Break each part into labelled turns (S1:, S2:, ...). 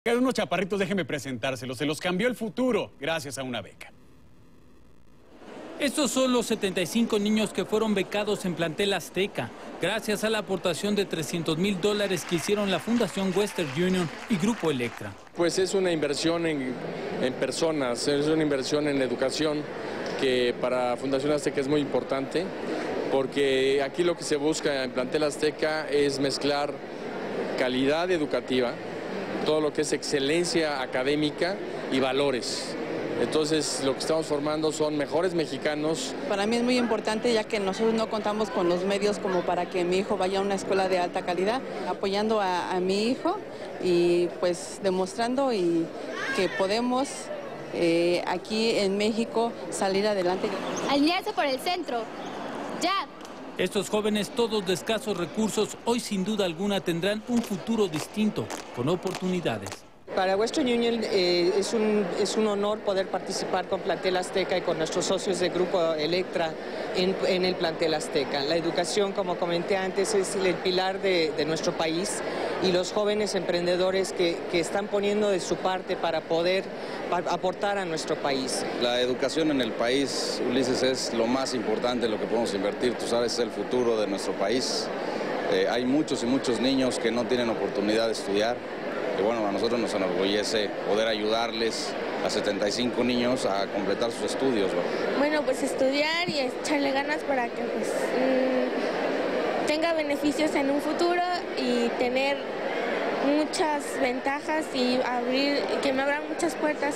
S1: Unos chaparritos, déjenme presentárselos, se los cambió el futuro gracias a una beca.
S2: Estos son los 75 niños que fueron becados en Plantel Azteca, gracias a la aportación de $300,000 que hicieron la Fundación Western Union y Grupo Electra.
S3: Pues es una inversión en personas, es una inversión en educación que para Fundación Azteca es muy importante, porque aquí lo que se busca en Plantel Azteca es mezclar calidad educativa, todo lo que es excelencia académica y valores. Entonces, lo que estamos formando son mejores mexicanos.
S4: Para mí es muy importante, ya que nosotros no contamos con los medios como para que mi hijo vaya a una escuela de alta calidad, apoyando a mi hijo y pues demostrando que podemos aquí en México salir adelante.
S5: Alinearse por el centro, ya.
S2: Estos jóvenes, todos de escasos recursos, hoy sin duda alguna tendrán un futuro distinto, con oportunidades.
S6: Para Western Union es un honor poder participar con Plantel Azteca y con nuestros socios de Grupo Electra en el Plantel Azteca. La educación, como comenté antes, es el pilar de nuestro país y los jóvenes emprendedores que están poniendo de su parte para poder aportar a nuestro país.
S7: La educación en el país, Ulises, es lo más importante, lo que podemos invertir. Tú sabes, es el futuro de nuestro país. Hay muchos y muchos niños que no tienen oportunidad de estudiar. Y bueno, a nosotros nos enorgullece poder ayudarles a 75 niños a completar sus estudios.
S8: Bueno, pues estudiar y echarle ganas para que pues, tenga beneficios en un futuro y tener muchas ventajas y que me abran muchas puertas.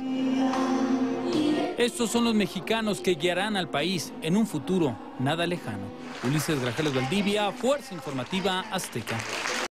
S2: Estos son los mexicanos que guiarán al país en un futuro nada lejano. Ulises Grajales Valdivia, Fuerza Informativa Azteca.